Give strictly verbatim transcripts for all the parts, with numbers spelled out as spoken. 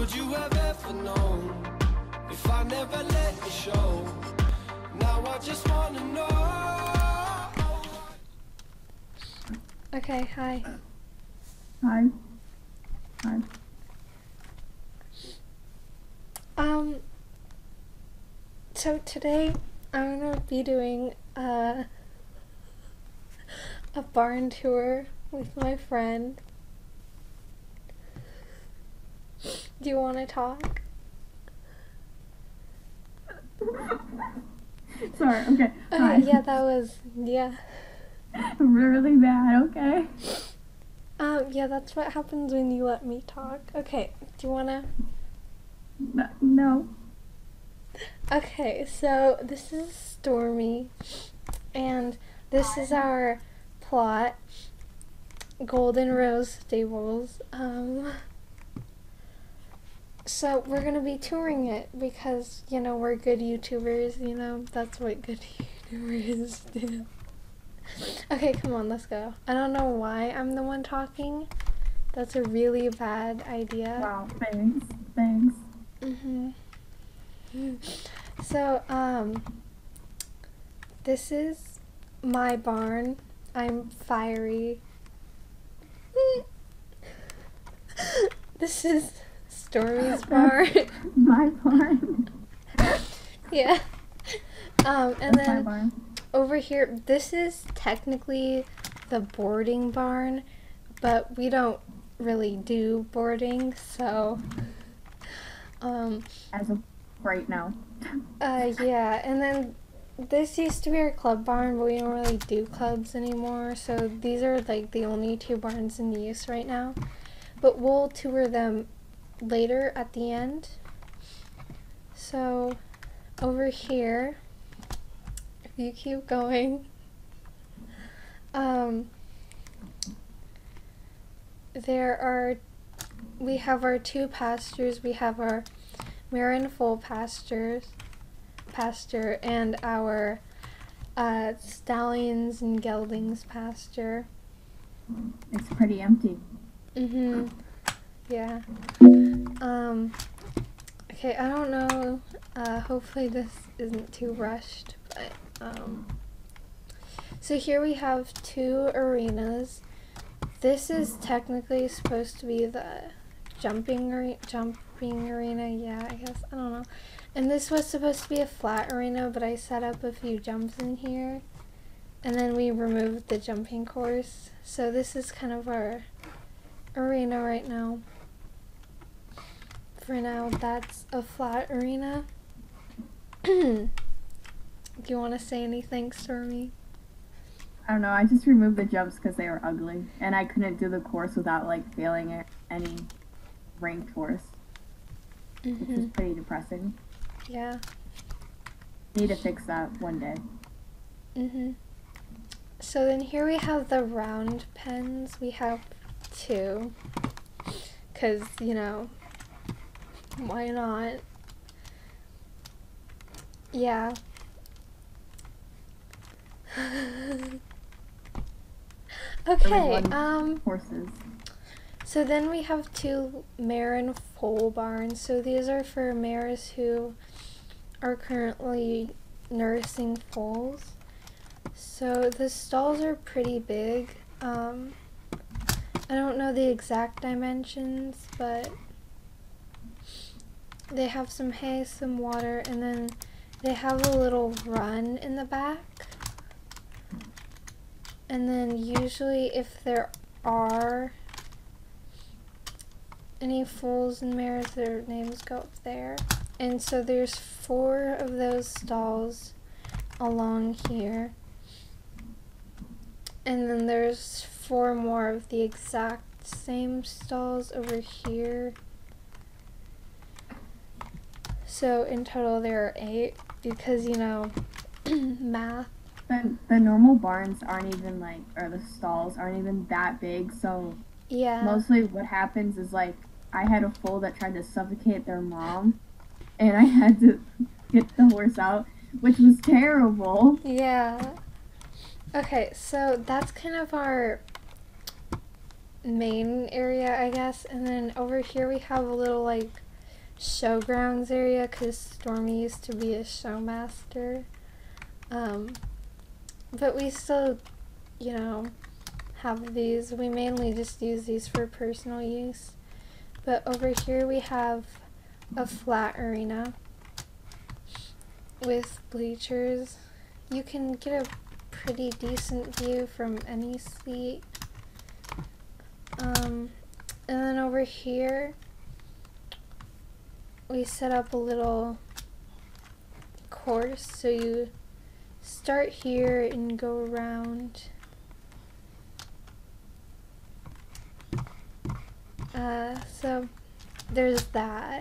Would you have ever known if I never let you show? Now I just wanna know. Okay, hi. Hi. Hi. Um, so today I'm gonna be doing uh, a barn tour with my friend. Do you want to talk? Sorry, okay. Okay, Hi. yeah, that was, yeah. Really bad, okay. Um, yeah, that's what happens when you let me talk. Okay, do you want to? No. no. Okay, so this is Stormy, and this is our plot, Golden Rose Stables. Um, so we're gonna be touring it because, you know, we're good YouTubers, you know, that's what good YouTubers do. Okay, come on, let's go. I don't know why I'm the one talking. That's a really bad idea. Wow, thanks. Thanks. Mm-hmm. So, um, this is my barn. I'm fiery. This is Stormy's barn. My barn. Yeah. Um, and That's my then barn. over here, this is technically the boarding barn, but we don't really do boarding, so, um, As of right now. uh, yeah, and then this used to be our club barn, but we don't really do clubs anymore, so these are, like, the only two barns in use right now, but we'll tour them later at the end. So, over here, if you keep going, um, there are, we have our two pastures. We have our mare and foal pastures, pasture, and our uh, stallions and geldings pasture. It's pretty empty. Mm-hmm. Yeah. Um, okay, I don't know. Uh, hopefully this isn't too rushed, but, um, so here we have two arenas. This is technically supposed to be the jumping are jumping arena, yeah, I guess, I don't know. And this was supposed to be a flat arena, but I set up a few jumps in here, and then we removed the jumping course. So this is kind of our arena right now. For now, that's a flat arena. Do you want to say anything, Stormy? I don't know, I just removed the jumps because they were ugly. And I couldn't do the course without, like, failing it, any ranked course. Mm-hmm. Which is pretty depressing. Yeah. Need to fix that one day. Mm-hmm. So then here we have the round pens. We have two. Because, you know, why not? Yeah. Okay, um, Horses. so then we have two mare and foal barns. So these are for mares who are currently nursing foals. So the stalls are pretty big. Um, I don't know the exact dimensions, but they have some hay, some water, and then they have a little run in the back. And then usually if there are any foals and mares, their names go up there. And so there's four of those stalls along here. And then there's four more of the exact same stalls over here. So in total there are eight because, you know, math. The, the normal barns aren't even like, or the stalls aren't even that big, so Yeah. mostly what happens is like, I had a foal that tried to suffocate their mom, and I had to get the horse out, which was terrible. Yeah. Okay, so that's kind of our main area, I guess, and then over here we have a little like showgrounds area because Stormy used to be a showmaster. Um, but we still, you know, have these. We mainly just use these for personal use. But over here we have a flat arena with bleachers. You can get a pretty decent view from any seat. Um, and then over here we set up a little course, so you start here and go around. Uh, so there's that,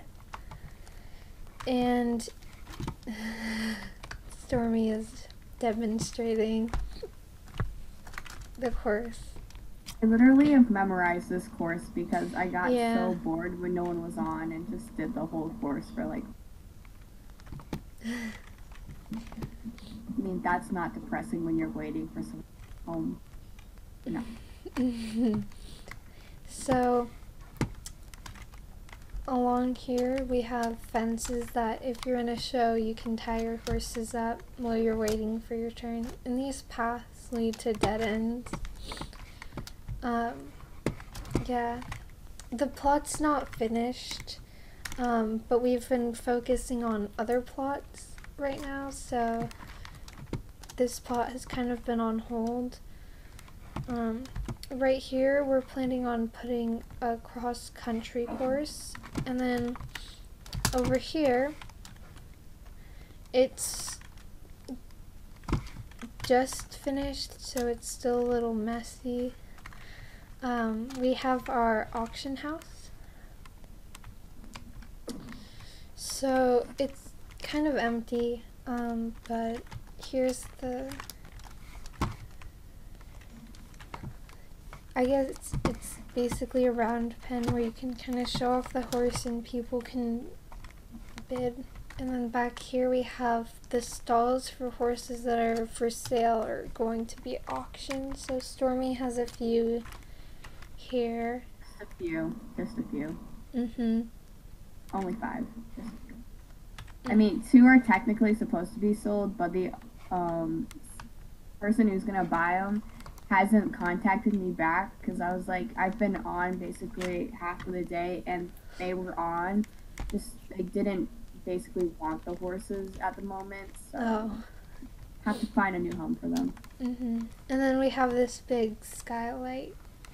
and Stormy is demonstrating the course. I literally have memorized this course because I got Yeah. so bored when no one was on and just did the whole course for like. I mean, that's not depressing when you're waiting for some home. No. So along here we have fences that if you're in a show you can tie your horses up while you're waiting for your turn, and these paths lead to dead ends. Um, yeah, the plot's not finished, um, but we've been focusing on other plots right now, so this plot has kind of been on hold. Um, right here we're planning on putting a cross-country course, and then over here it's just finished, so it's still a little messy. Um, we have our auction house, so it's kind of empty, um, but here's the, I guess it's, it's basically a round pen where you can kind of show off the horse and people can bid. And then back here we have the stalls for horses that are for sale or going to be auctioned. So Stormy has a few here. Just a few. Just a few. Mm-hmm. Only five. Just a few. I mean, two are technically supposed to be sold, but the um, person who's going to buy them hasn't contacted me back because I was like, I've been on basically half of the day and they were on. Just, they didn't basically want the horses at the moment, so Oh. have to find a new home for them. Mm-hmm. And then we have this big skylight.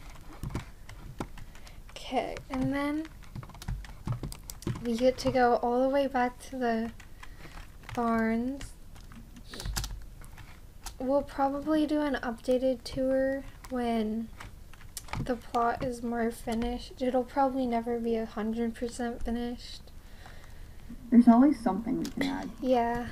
Okay, and then we get to go all the way back to the barns. We'll probably do an updated tour when the plot is more finished. It'll probably never be a hundred percent finished. There's always something we can add. Yeah.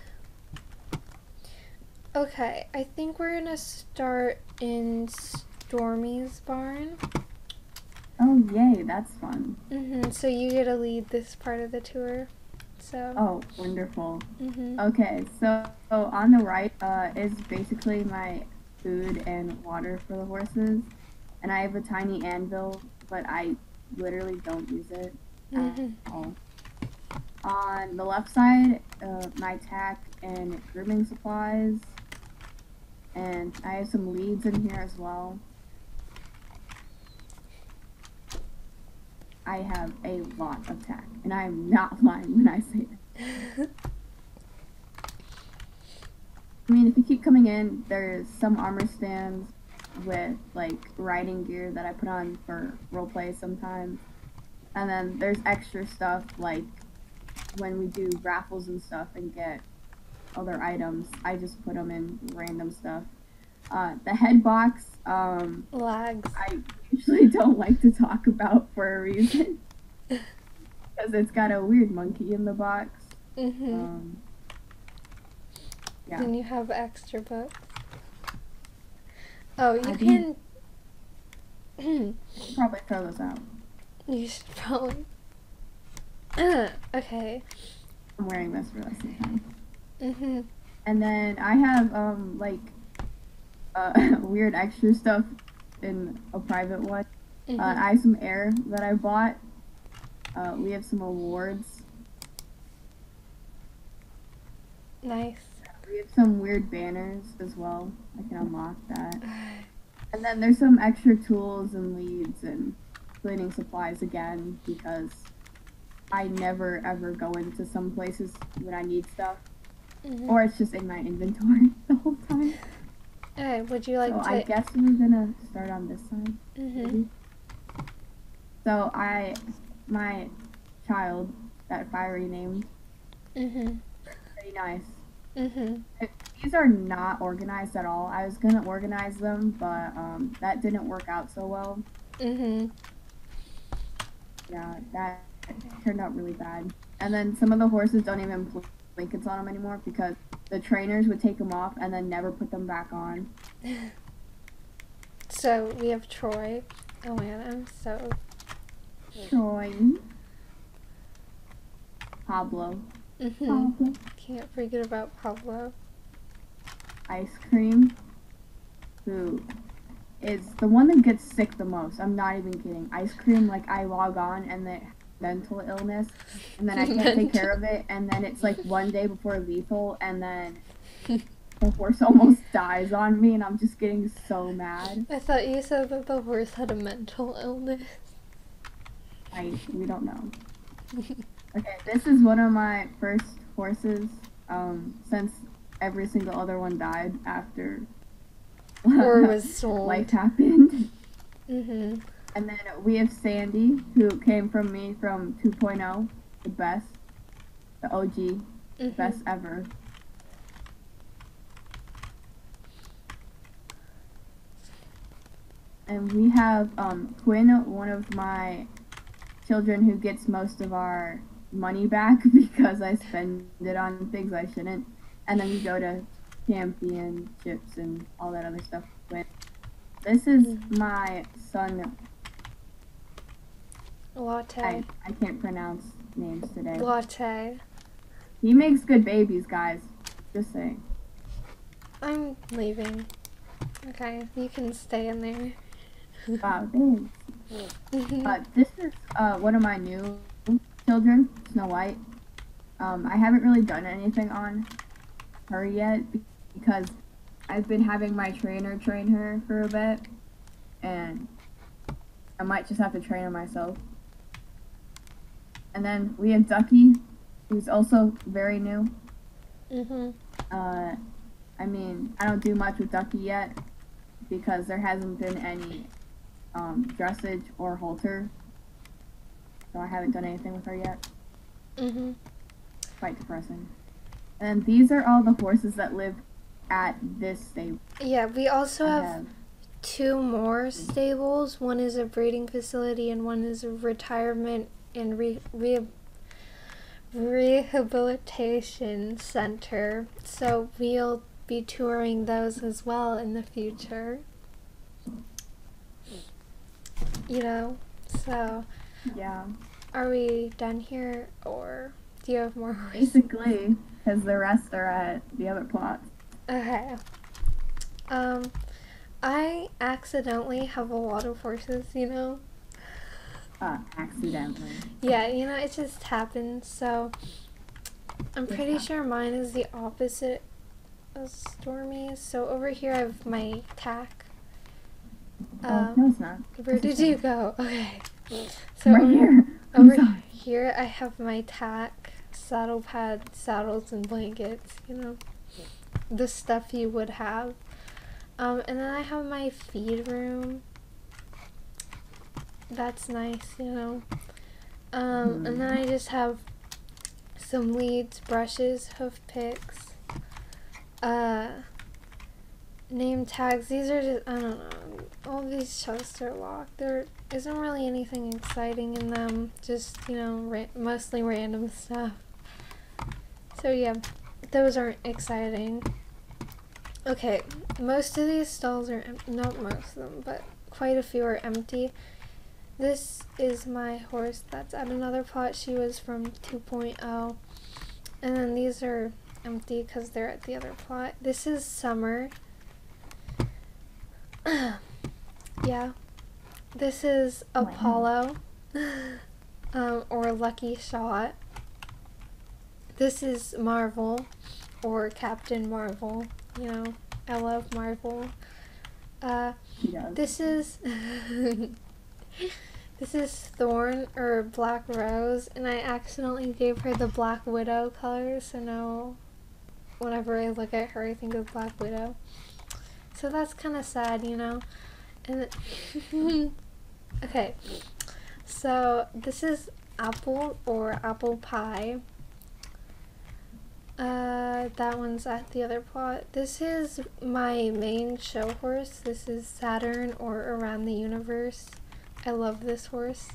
Okay, I think we're gonna start in Stormy's barn. Oh, yay, that's fun. Mm-hmm. So you get to lead this part of the tour. So. Oh, wonderful. Mm-hmm. Okay, so, so on the right uh, is basically my food and water for the horses. And I have a tiny anvil, but I literally don't use it Mm-hmm. at all. On the left side, uh, my tack and grooming supplies. And I have some leads in here as well. I have a lot of tack, and I am not lying when I say that. I mean, if you keep coming in, there's some armor stands with, like, riding gear that I put on for roleplay sometimes. And then there's extra stuff, like, when we do raffles and stuff and get other items, I just put them in random stuff. Uh, the head box, um, Lags. I usually don't like to talk about for a reason. Because it's got a weird monkey in the box. Mm-hmm. Um, yeah. And you have extra books. Oh, you I can. I'll probably throw those out. You should probably. Okay. I'm wearing this for the rest of the time. Mm-hmm. And then I have, um, like, uh, weird extra stuff in a private one. Mm-hmm. Uh, I have some air that I bought. Uh, we have some awards. Nice. We have some weird banners as well. I can unlock that. And then there's some extra tools and leads and cleaning supplies again, because I never ever go into some places when I need stuff. Mm-hmm. Or it's just in my inventory the whole time. Okay, would you like so to... I guess we're gonna start on this side. Mm-hmm. Maybe. So I, my child, that Fiery named, mm-hmm. pretty nice. Mm-hmm. These are not organized at all. I was gonna organize them, but um, that didn't work out so well. Mm-hmm. Yeah, that turned out really bad. And then some of the horses don't even put blankets on them anymore because the trainers would take them off and then never put them back on. So we have Troy. Oh man, I'm so... Troy. Pablo. Mm-hmm. Pablo. Can't forget about Pablo. Ice Cream, who is the one that gets sick the most. I'm not even kidding. Ice Cream, like, I log on and then mental illness, and then I can't take care of it, and then it's like one day before lethal, and then the horse almost dies on me, and I'm just getting so mad. I thought you said that the horse had a mental illness. I, we don't know. Okay, this is one of my first horses, um, since every single other one died after or was sold. Life happened. Mm-hmm. And then we have Sandy, who came from me from two point oh, the best, the O G, mm-hmm. best ever. And we have um, Quinn, one of my children who gets most of our money back because I spend it on things I shouldn't. And then we go to championships and all that other stuff. This is mm-hmm. my son. Latte. I, I can't pronounce names today. Latte. He makes good babies, guys. Just saying. I'm leaving. Okay, you can stay in there. Wow, thanks. uh, this is uh, one of my new children, Snow White. Um, I haven't really done anything on her yet because I've been having my trainer train her for a bit, and I might just have to train her myself. And then we have Ducky, who's also very new. Mm-hmm. Uh, I mean, I don't do much with Ducky yet because there hasn't been any um, dressage or halter, so I haven't done anything with her yet. Mm-hmm. Quite depressing. And these are all the horses that live at this stable. Yeah, we also have, have two more stables. One is a breeding facility and one is a retirement and re, re rehabilitation center. So we'll be touring those as well in the future. You know, so yeah. Are we done here, or do you have more horses? Basically, because the rest are at the other plots. Okay. Um, I accidentally have a lot of horses, you know? Uh, accidentally. Yeah, you know, it just happens, so I'm pretty yeah. sure mine is the opposite of Stormy's. So over here I have my tack. Oh, um, no, it's not. Where That's did okay. you go? Okay. So right over, here. Over here I have my tack, saddle pad, saddles, and blankets, you know? The stuff you would have. Um, and then I have my feed room. That's nice, you know. Um, mm. And then I just have some leads, brushes, hoof picks, uh, name tags. These are just, I don't know, all these chests are locked. There isn't really anything exciting in them, just, you know, ra mostly random stuff. So yeah, those aren't exciting. Okay, most of these stalls are empty. Not most of them, but quite a few are empty. This is my horse that's at another plot. She was from two point oh. And then these are empty because they're at the other plot. This is Summer. Yeah. This is Apollo. um, or Lucky Shot. This is Marvel, or Captain Marvel. You know, I love Marvel. Uh, this is this is Thorn or Black Rose, and I accidentally gave her the Black Widow color, so now whenever I look at her, I think of Black Widow. So that's kind of sad, you know. And okay, so this is Apple or Apple Pie. Uh, that one's at the other plot. This is my main show horse. This is Saturn or Around the Universe. I love this horse.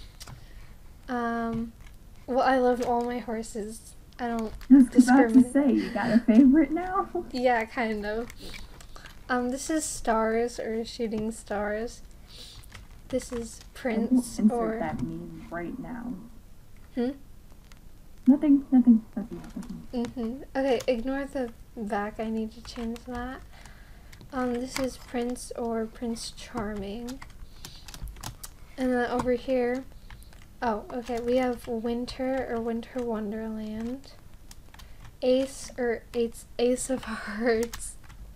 Um, well, I love all my horses. I don't I was about discriminate. to say, you got a favorite now? Yeah, kind of. Um, this is Stars or Shooting Stars. This is Prince I will or... insert that meme right now. Hmm? Nothing, nothing, nothing, nothing. Mm-hmm. Okay, ignore the back. I need to change that. Um, this is Prince or Prince Charming. And then over here... Oh, okay, we have Winter or Winter Wonderland. Ace or Ace, Ace of Hearts.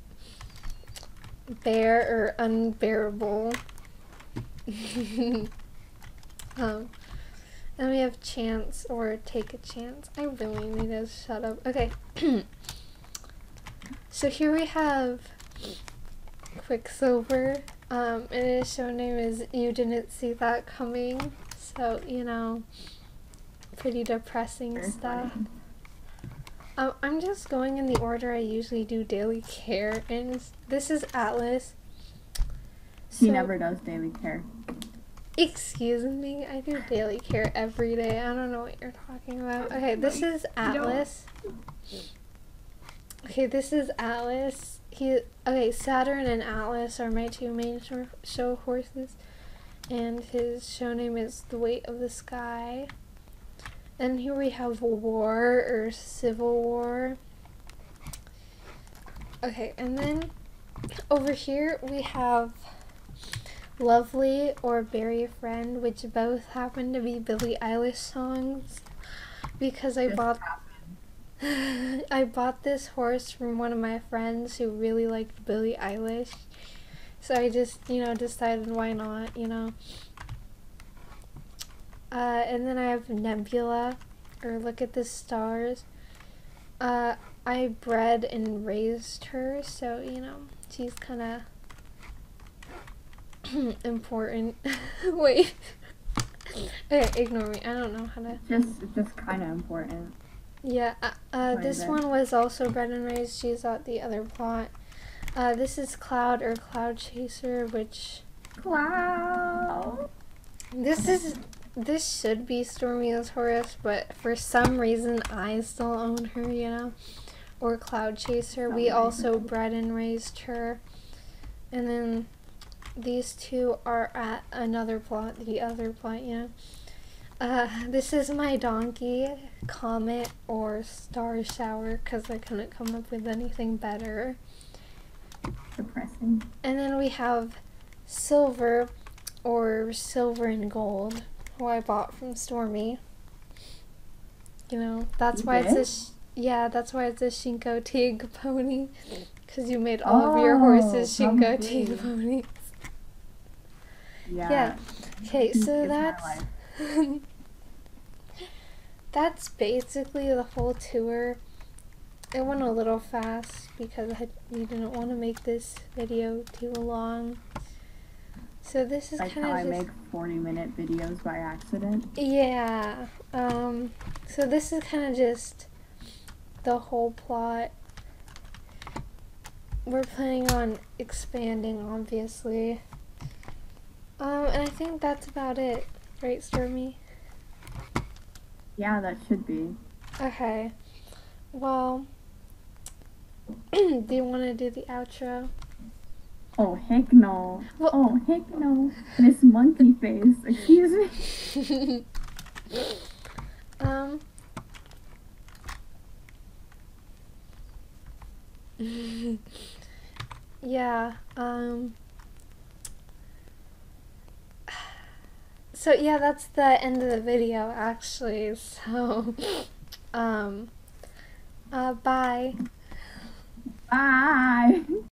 Bear or Unbearable. um... And we have Chance or Take a Chance. I really need to shut up. Okay. So here we have Quicksilver. Um, and his show name is You Didn't See That Coming. So, you know, pretty depressing Very stuff. funny. Um, I'm just going in the order I usually do daily care. And this is Atlas. He So- never does daily care. Excuse me, I do daily care every day. I don't know what you're talking about. Okay, this is Atlas. Okay, this is Atlas. He okay, Saturn and Atlas are my two main show, show horses, and his show name is The Weight of the Sky. And here we have War or Civil War. Okay, and then over here we have Lovely or Bury a Friend, which both happen to be Billie Eilish songs, because I Just bought happened. I bought this horse from one of my friends who really liked Billie Eilish, so I just, you know, decided why not, you know. Uh, and then I have Nebula, or Look at the Stars. Uh, I bred and raised her, so, you know, she's kind of important. Wait. Okay, ignore me. I don't know how to. Just, it's just kind of important. Yeah, uh, uh, Why this is it? one was also bred and raised. She's at the other plot. Uh, this is Cloud or Cloud Chaser, which Cloud. this is this should be Stormy's horse, but for some reason I still own her, you know, or Cloud Chaser. We Some also reason. bred and raised her, and then these two are at another plot, the other plot, you know. Uh, this is my donkey, Comet or Star Shower, because I couldn't come up with anything better. Depressing. And then we have Silver or Silver and Gold, who I bought from Stormy. You know, that's You why it's a did? sh- yeah, that's why it's a Shinko Tig pony, because you made all of your Oh, horses Shinko probably. Tig ponies. Yeah. Yeah. Okay, so It's my that's life. that's basically the whole tour. It went a little fast because I, we didn't want to make this video too long. So this is Like kind how of I just make forty minute videos by accident. yeah. Um. So this is kind of just the whole plot. We're planning on expanding, obviously. Um, and I think that's about it, right, Stormy? Yeah, that should be. Okay. Well, do you want to do the outro? Oh, heck no. Well- Oh, heck no. Miss Monkey Face. Excuse me. um. Yeah. Um. So yeah, that's the end of the video actually. So, um, uh, bye. Bye.